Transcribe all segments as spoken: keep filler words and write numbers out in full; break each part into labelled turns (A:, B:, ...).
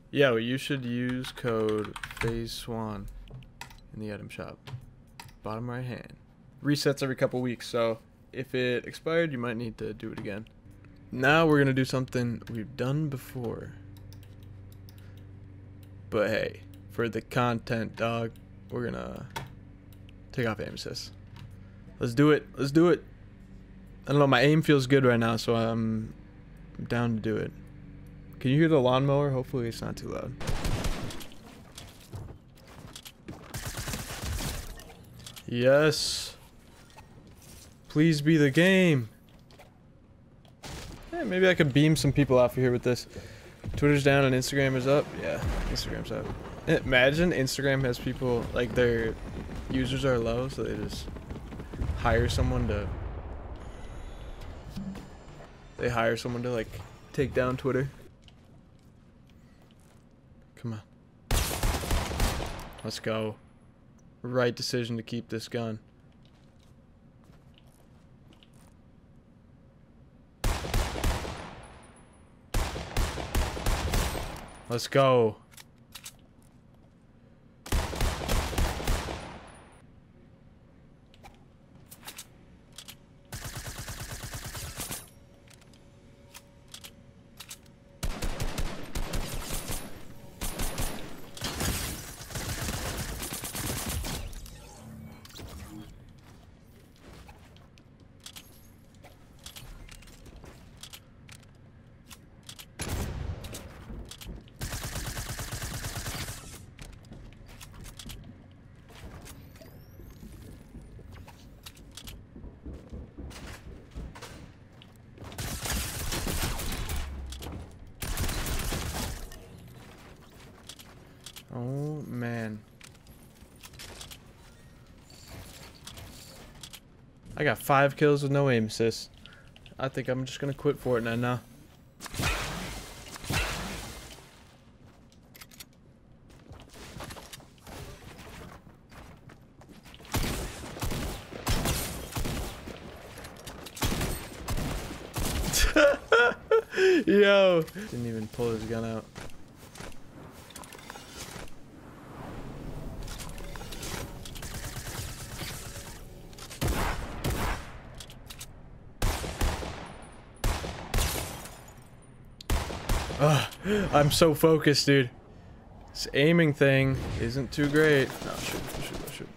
A: Yo, you should use code FaZe1 in the item shop. Bottom right hand. Resets every couple weeks, so if it expired, you might need to do it again. Now we're gonna do something we've done before. But hey, for the content, dog, we're gonna take off aim assist. Let's do it. Let's do it. I don't know, my aim feels good right now, so I'm, I'm down to do it. Can you hear the lawnmower? Hopefully it's not too loud. Yes. Please be the game. Yeah, maybe I could beam some people off of here with this. Twitter's down and Instagram is up. Yeah, Instagram's up. Imagine Instagram has people, like their users are low, so they just hire someone to... They hire someone to like take down Twitter. Come on. Let's go. Right decision to keep this gun. Let's go. Oh man. I got five kills with no aim assist. I think I'm just gonna quit Fortnite now. Yo! Didn't even pull his gun out. Ugh, I'm so focused, dude. This aiming thing isn't too great. No, shoot, shoot, shoot.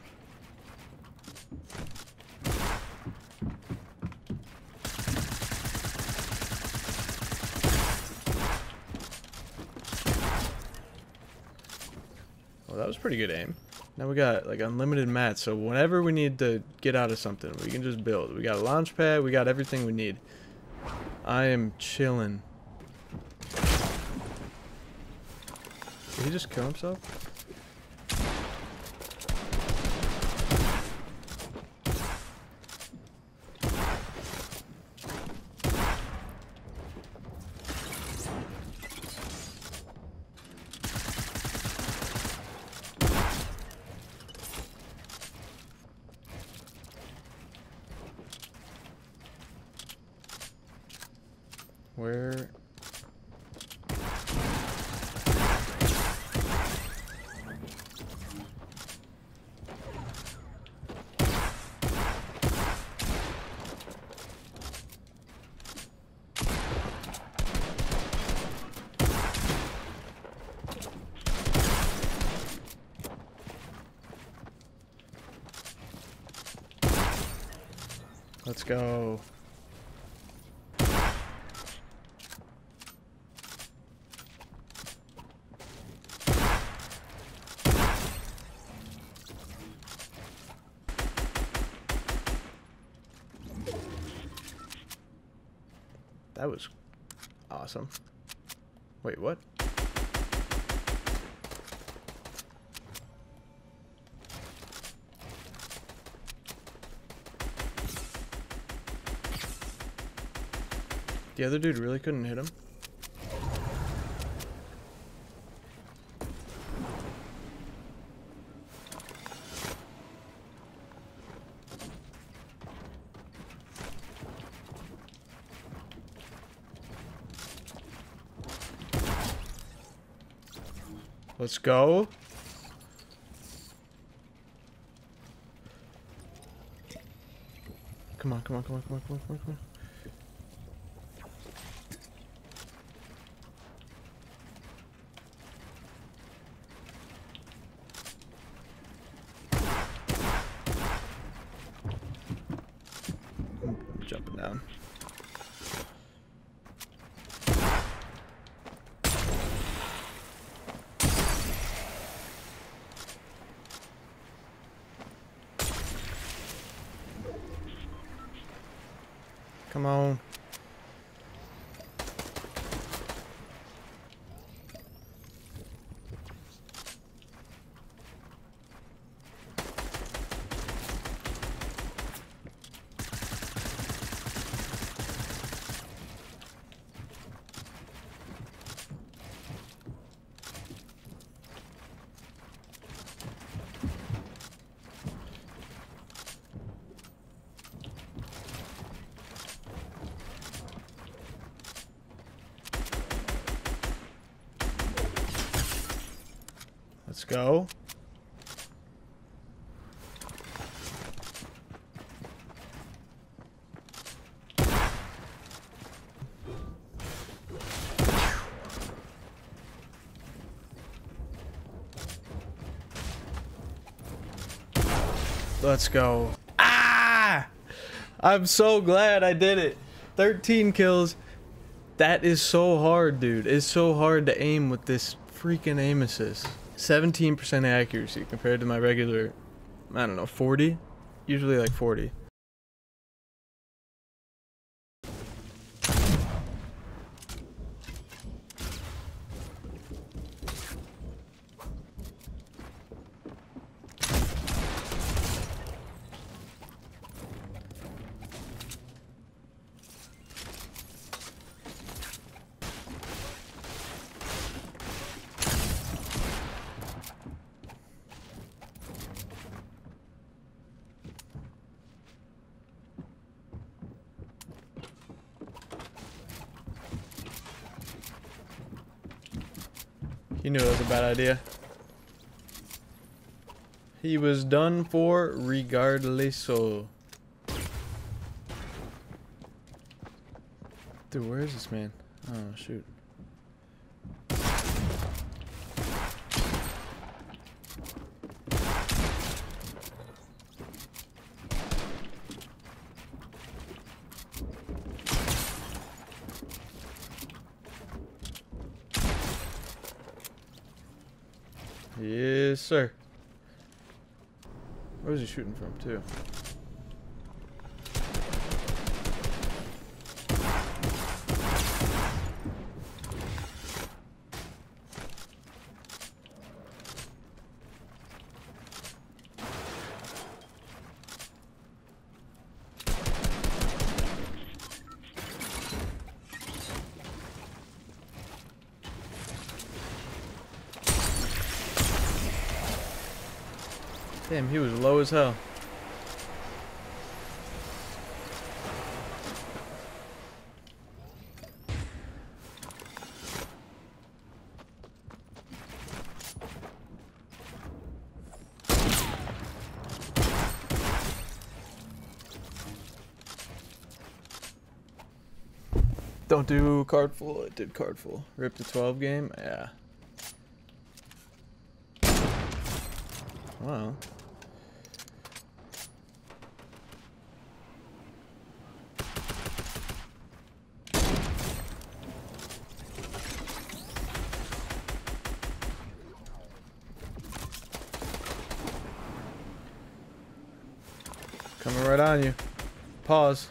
A: Well, that was pretty good aim. Now we got like unlimited mats, so whenever we need to get out of something, we can just build. We got a launch pad, we got everything we need. I am chilling. Did he just kill himself? Where? Let's go. That was awesome. Wait, what? The other dude really couldn't hit him? Let's go. Come on, come on, come on, come on, come on, come on, come on. I'm jumping down. Come on. Let's go. Let's go. Ah! I'm so glad I did it. thirteen kills. That is so hard, dude. It's so hard to aim with this freaking aim assist. seventeen percent accuracy compared to my regular, I don't know, forty? Usually like forty. He knew it was a bad idea. He was done for regardless. Dude, where is this man? Oh, shoot. Yes, sir. Where was he shooting from, too? Damn, he was low as hell. Don't do card full. It did card full. Rip the twelve game? Yeah. Wow. Coming right on you. Pause.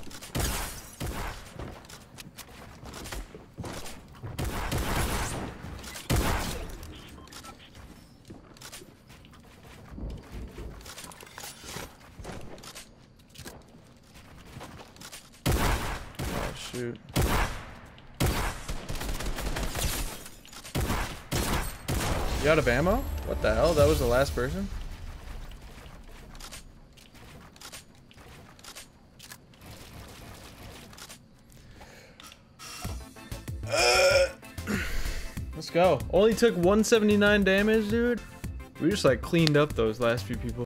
A: Oh, shoot. You out of ammo? What the hell? That was the last person? Let's go. Only took one seventy-nine damage, dude. We just like cleaned up those last few people.